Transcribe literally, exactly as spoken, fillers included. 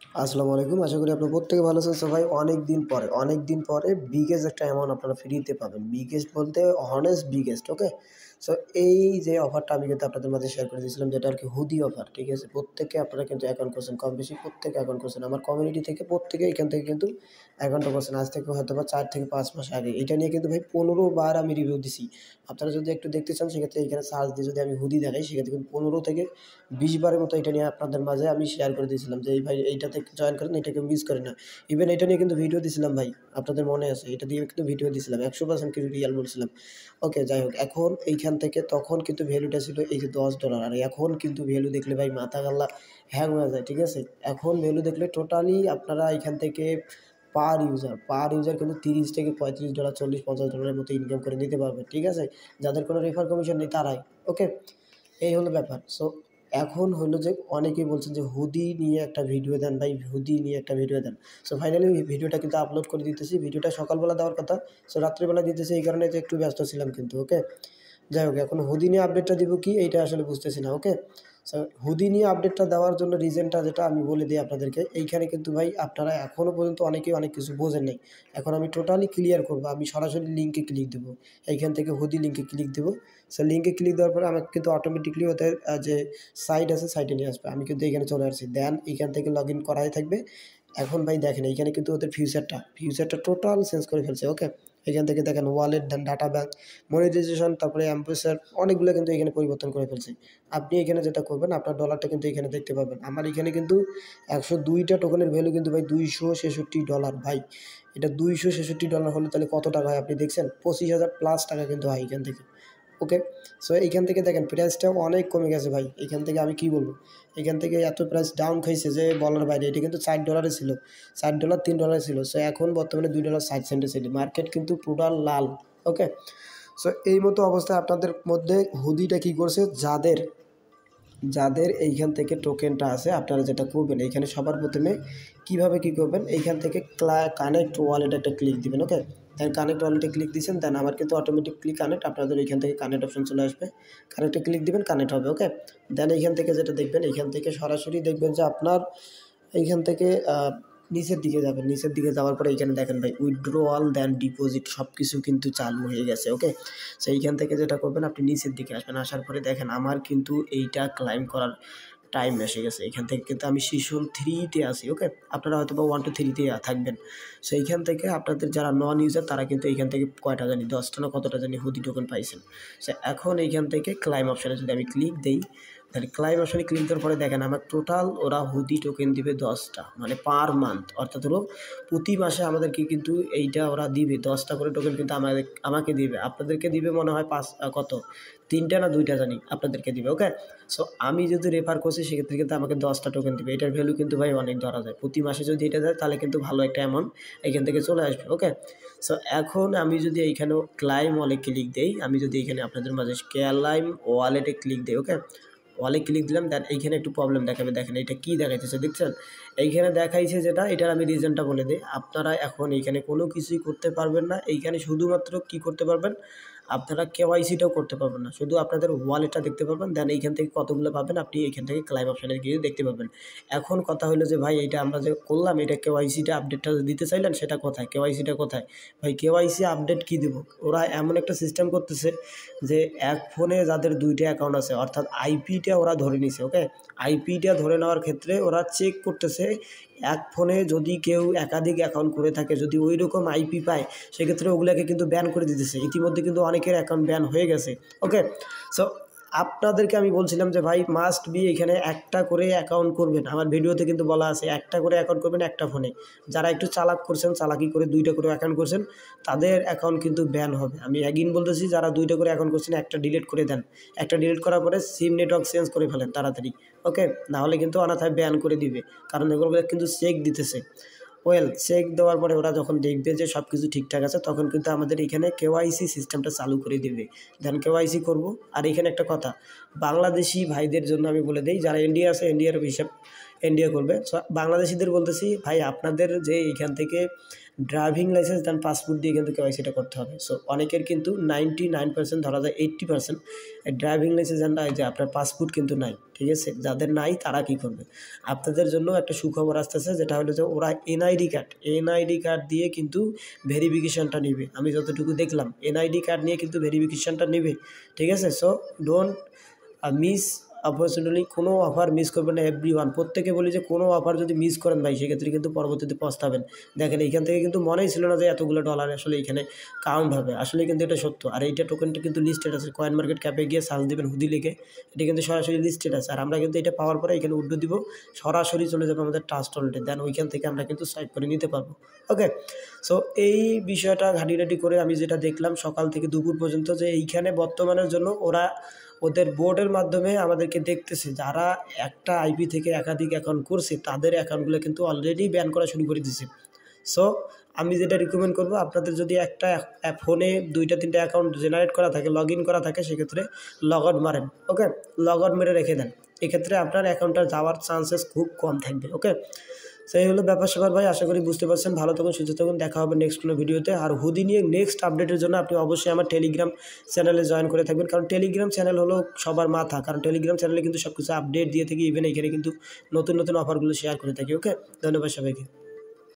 আসসালামু আলাইকুম। আশা করি আপনারা প্রত্যেকে ভালো আছেন। সো ভাই অনেকদিন পরে, অনেকদিন পরে বিগেস্ট একটা অ্যামাউন্ট আপনারা ফ্রিতে পাবেন। বিগেস্ট বলতে হনেস্ট বিগেস্ট, ওকে? সো এই যে অফারটা আমি কিন্তু আপনাদের মাঝে শেয়ার করে দিয়েছিলাম যেটা আরকি হুডি অফার, ঠিক আছে? প্রত্যেকে আপনারা কিন্তু অ্যাকাউন্ট করছেন, কম বেশি প্রত্যেকে অ্যাকাউন্ট করছেন। আমার কমিউনিটি থেকে প্রত্যেকে এখান থেকে কিন্তু অ্যাকাউন্টটা করছেন। আজ থেকে হয়তোবা চার থেকে পাঁচ মাস আগে। এটা নিয়ে কিন্তু ভাই পনেরো বার আমি রিভিউ দিছি। আপনারা যদি একটু দেখতে চান সেক্ষেত্রে এখানে সার্চ দিয়ে যদি আমি হুডি দেখাই সেক্ষেত্রে কিন্তু পনেরো থেকে বিশ বারের মতো এটা নিয়ে আপনাদের মাঝে আমি শেয়ার করে দিয়েছিলাম যে এই ভাই এইটাতে জয়েন করেন, এটা কেউ মিস করেন না। ইভেন এটা নিয়ে কিন্তু ভিডিও দিছিলাম ভাই, আপনাদের মনে আছে? এটা দিয়ে কিন্তু ভিডিও দিছিলাম। একশো পার্সেন্ট কিন্তু রিয়াল বলছিলাম। ওকে, যাই হোক, এখন এইখান থেকে তখন কিন্তু ভ্যালুটা ছিল এই যে দশ ডলার, আর এখন কিন্তু ভ্যালু দেখলে ভাই মাথা গাল্লা হ্যাং হয়ে যায়, ঠিক আছে? এখন ভ্যালু দেখলে টোটালি আপনারা এখান থেকে পার ইউজার পার ইউজার কিন্তু তিরিশ থেকে পঁয়ত্রিশ ডলার, চল্লিশ পঞ্চাশ ডলারের মতো ইনকাম করে নিতে পারবে, ঠিক আছে? যাদের কোনো রেফার কমিশন নেই তারাই। ওকে, এই হলো ব্যাপার। সো এখন হলো যে অনেকেই বলছেন যে হুডি নিয়ে একটা ভিডিও দেন ভাই, হুডি নিয়ে একটা ভিডিও দেন। সো ফাইনালি ভিডিওটা কিন্তু আপলোড করে দিতেছি। ভিডিওটা সকালবেলা দেওয়ার কথা, সো রাত্রিবেলা দিতেছি এই কারণে যে একটু ব্যস্ত ছিলাম কিন্তু, ওকে? যাই হোক, এখন হুডি নিয়ে আপডেটটা দিব কি এইটা আসলে বুঝতেছি না, ওকে? সো হুডি নিয়ে আপডেটটা দেওয়ার জন্য রিজনটা যেটা আমি বলে দিই আপনাদেরকে। এইখানে কিন্তু ভাই আপনারা এখনও পর্যন্ত অনেকেই অনেক কিছু বোঝেন নাই। এখন আমি টোটালি ক্লিয়ার করব। আমি সরাসরি লিঙ্কে ক্লিক দেবো। এইখান থেকে হুডি লিঙ্কে ক্লিক দেবো। সো লিঙ্কে ক্লিক দেওয়ার পরে আমাকে কিন্তু অটোমেটিকলি ওদের আ যে সাইট আছে সাইটে নিয়ে আসবে। আমি কিন্তু এখানে চলে আসছি। দেন এইখান থেকে লগ ইন করাই থাকবে। এখন ভাই দেখেন এইখানে কিন্তু ওদের ফিউচারটা, ফিউচারটা টোটাল চেঞ্জ করে ফেলছে, ওকে? এখান থেকে দেখেন wallet, then data bank, monetization, তারপরে এম-পেসার অনেকগুলো কিন্তু এখানে পরিবর্তন করে ফেলছে। আপনি এখানে যেটা করবেন আপনার ডলারটা কিন্তু এখানে দেখতে পাবেন। আমার এখানে কিন্তু একশো দুইটা টোকেনের ভ্যালু কিন্তু ভাই দুইশো ছেষট্টি ডলার ভাই। এটা দুইশো ছেষট্টি ডলার হলে তাহলে কত টাকা হয় আপনি দেখছেন? পঁচিশ হাজার প্লাস টাকা কিন্তু হয় এখান থেকে। ওকে? সো এইখান থেকে দেখেন প্রাইসটাও অনেক কমে গেছে ভাই। এইখান থেকে আমি কি বলব? এখান থেকে এত প্রাইস ডাউন খাইছে যে বলার বাইরে। এটা কিন্তু চার ডলারে ছিল। চার ডলার তিন ডলারে ছিল। সো এখন বর্তমানে দুই ডলার ষাট সেন্টে ছিল। মার্কেট কিন্তু টোটাল লাল। ওকে? সো এই মতো অবস্থায় আপনাদের মধ্যে হুডিটা কি করছে, যাদের যাদের এইখান থেকে টোকেনটা আছে আপনারা যেটা করবেন এইখানে সবার প্রথমে কীভাবে কী করবেন, এইখান থেকে ক্লা কানেক্ট ওয়ালেট একটা ক্লিক দিবেন, ওকে? দেন কানেক্ট ওয়ালেটে ক্লিক দিয়েছেন, দেন আমার কিন্তু অটোমেটিকলি কানেক্ট, আপনাদের এইখান থেকে কানেক্ট অপশন চলে আসবে। কানেক্টে ক্লিক দিবেন, কানেক্ট হবে, ওকে? দেন এইখান থেকে যেটা দেখবেন, এইখান থেকে সরাসরি দেখবেন যে আপনার এইখান থেকে নিচের দিকে যাবেন। নিচের দিকে যাওয়ার পরে এইখানে দেখেন ভাই উইথড্রোয়াল দেন ডিপোজিট সব কিছু কিন্তু চালু হয়ে গেছে, ওকে? সো এইখান থেকে যেটা করবেন আপনি নিচের দিকে আসবেন। আসার পরে দেখেন আমার কিন্তু এইটা ক্লাইম করার টাইম এসে গেছে। এখান থেকে কিন্তু আমি সিজন থ্রিতে আছি, ওকে? আপনারা হয়তো বা ওয়ান টু থ্রিতে থাকবেন। সো এইখান থেকে আপনাদের যারা নন ইউজার তারা কিন্তু এইখান থেকে কয়টা জানি দশটা না কতটা জানি হুডি টোকেন পাইছেন। সো এখন এইখান থেকে ক্লাইম অপশানে যদি আমি ক্লিক দেই, তাহলে ক্লাইম অপশানে ক্লিক দেওয়ার পরে দেখেন আমার টোটাল ওরা হুডি টোকেন দিবে দশটা, মানে পার মান্থ, অর্থাৎ হলো প্রতি মাসে আমাদেরকে কিন্তু এইটা ওরা দিবে দশটা করে টোকেন কিন্তু আমাদের আমাকে দিবে। আপনাদেরকে দিবে মনে হয় পাঁচ কত তিনটা না দুইটা জানি আপনাদেরকে দিবে, ওকে? সো আমি যদি রেফার করছি সেক্ষেত্রে কিন্তু আমাকে দশটা টোকেন দিবে। এটার ভ্যালু কিন্তু ভাই অনেক ধরা যায়। প্রতি মাসে যদি এটা দেয় তাহলে কিন্তু ভালো একটা অ্যামাউন্ট এখান থেকে চলে আসবে, ওকে? সো এখন আমি যদি এইখানেও ক্লাইম ওয়ালে ক্লিক দেই, আমি যদি এখানে আপনাদের মাঝে ক্লাইম ওয়ালেটে ক্লিক দেই, ওকে? ওয়ালে ক্লিক দিলাম, দেন এইখানে একটু প্রবলেম দেখাবে। দেখেন এটা কী দেখাইতেছে দেখছেন? এইখানে দেখাইছে যেটা, এটার আমি রিজনটা বলে দিই। আপনারা এখন এইখানে কোনো কিছুই করতে পারবেন না। এইখানে শুধুমাত্র কী করতে পারবেন, আপনারা কেওয়াইসিটাও করতে পারবেন না। শুধু আপনাদের ওয়ালেটটা দেখতে পারবেন, দেন এইখান থেকে কতগুলো পাবেন আপনি এইখান থেকে ক্লাইম অপশানে গিয়ে দেখতে পাবেন। এখন কথা হলো যে ভাই এইটা আমরা যে করলাম এটা কেওয়াইসিটা আপডেটটা দিতে চাইলেন সেটা কোথায়? কেওয়াইসিটা কোথায়? ভাই কেওয়াইসি আপডেট কী দেবো? ওরা এমন একটা সিস্টেম করতেছে যে এক ফোনে যাদের দুইটা অ্যাকাউন্ট আছে অর্থাৎ আইপিটা ওরা ধরে নিছে, ওকে? আইপিটা ধরে নেওয়ার ক্ষেত্রে ওরা চেক করতেছে এক ফোনে যদি কেউ একাধিক অ্যাকাউন্ট করে থাকে, যদি ওই রকম আইপি পায় সেক্ষেত্রে ওগুলোকে কিন্তু ব্যান করে দিতেছে। ইতিমধ্যে কিন্তু অনেকের অ্যাকাউন্ট ব্যান হয়ে গেছে, ওকে? সো আপনাদেরকে আমি বলছিলাম যে ভাই মাস্ট বি এখানে একটা করে অ্যাকাউন্ট করবেন। আমার ভিডিওতে কিন্তু বলা আছে একটা করে অ্যাকাউন্ট করবেন একটা ফোনে। যারা একটু চালাক করছেন, চালাকি করে দুইটা করে অ্যাকাউন্ট করছেন তাদের অ্যাকাউন্ট কিন্তু ব্যান হবে। আমি অ্যাগেইন বলতেছি যারা দুইটা করে অ্যাকাউন্ট করছেন একটা ডিলিট করে দেন। একটা ডিলিট করার পরে সিম নেটওয়ার্ক চেঞ্জ করে ফেলেন তাড়াতাড়ি, ওকে? নাহলে কিন্তু অনাথায় ব্যান করে দিবে, কারণ এগুলো কিন্তু চেক দিতেছে। ওয়েল চেক দেওয়ার পরে ওরা যখন দেখবে যে সব কিছু ঠিকঠাক আছে তখন কিন্তু আমাদের এখানে কেওয়াইসি সিস্টেমটা চালু করে দেবে। দেন কেওয়াইসি করবো। আর এখানে একটা কথা, বাংলাদেশি ভাইদের জন্য আমি বলে দিই, যারা ইন্ডিয়া আছে ইন্ডিয়ার হিসাব ইন্ডিয়া করবে। সো বাংলাদেশিদের বলতেছি ভাই আপনাদের যে এইখান থেকে ড্রাইভিং লাইসেন্স দেন পাসপোর্ট দিয়ে কিন্তু কেওয়াইসিটা করতে হবে। সো অনেকের কিন্তু নাইনটি নাইন পার্সেন্ট ধরা যায় eighty percent driving licence and যে আপনার পাসপোর্ট কিন্তু নাই, ঠিক আছে? যাদের নাই তারা কী করবে, আপনাদের জন্য একটা সুখবর আসতেছে, যেটা হলো যে ওরা এনআইডি কার্ড এনআইডি কার্ড দিয়ে কিন্তু ভেরিফিকেশানটা নেবে। আমি যতটুকু দেখলাম এনআইডি কার্ড নিয়ে কিন্তু ভেরিফিকেশানটা নেবে, ঠিক আছে? সো ডোন্ট মিস অপরচুনিটি, কোনো অফার মিস করবেন না এভরি ওয়ান। প্রত্যেকে বলি যে কোনো অফার যদি মিস করেন ভাই সেক্ষেত্রে কিন্তু পরবর্তীতে পস্তাবেন। দেখেন এইখান থেকে কিন্তু মনেই ছিল না যে এতগুলো ডলার আসলে এখানে কাউন্ট হবে, আসলে কিন্তু এটা সত্য। আর এইটা টোকেনটা কিন্তু লিস্টেড আছে, কয়েন মার্কেট ক্যাপে গিয়ে সার্চ দেবেন হুদি লিখে, এটা কিন্তু সরাসরি লিস্টেড আছে। আর আমরা কিন্তু এটা পাওয়ার পরে এখানে উড্ডো দিব, সরাসরি চলে যাবে আমাদের ট্রাস্ট ওয়ালেটে, দেন ওইখান থেকে আমরা কিন্তু সাইড করে নিতে পারবো। ওকে, সো এই বিষয়টা ঘাটিঘাটি করে আমি যেটা দেখলাম সকাল থেকে দুপুর পর্যন্ত, যে এইখানে বর্তমানের জন্য ওরা ওদের বোর্ডের মাধ্যমে আমাদেরকে দেখতেছে যারা একটা আইপি থেকে একাধিক অ্যাকাউন্ট করছে তাদের অ্যাকাউন্টগুলো কিন্তু অলরেডি ব্যান করা শুরু করে দিয়েছে। সো আমি যেটা রিকমেন্ড করবো, আপনাদের যদি একটা ফোনে দুইটা তিনটা অ্যাকাউন্ট জেনারেট করা থাকে, লগ ইন করা থাকে, সেক্ষেত্রে লগ আউট মারেন। ওকে, লগ আউট মেরে রেখে দেন, এক্ষেত্রে আপনার অ্যাকাউন্টটা যাওয়ার চান্সেস খুব কম থাকবে। ওকে, সেই হলো ব্যাপার স্যাপার ভাই, আশা করি বুঝতে পারছেন। ভালো থাকুন, সুস্থ থাকুন, দেখা হবে নেক্সট কোনো ভিডিওতে। আর হুদি নিয়ে নেক্সট আপডেটের জন্য আপনি অবশ্যই আমার টেলিগ্রাম চ্যানেলে জয়েন করে থাকবেন, কারণ টেলিগ্রাম চ্যানেল হলো সবার মাথা, কারণ টেলিগ্রাম চ্যানেলে কিন্তু সব কিছু আপডেট দিয়ে থাকি, ইভেন এখানে কিন্তু নতুন নতুন অফারগুলো শেয়ার করে থাকি। ওকে, ধন্যবাদ সবাইকে।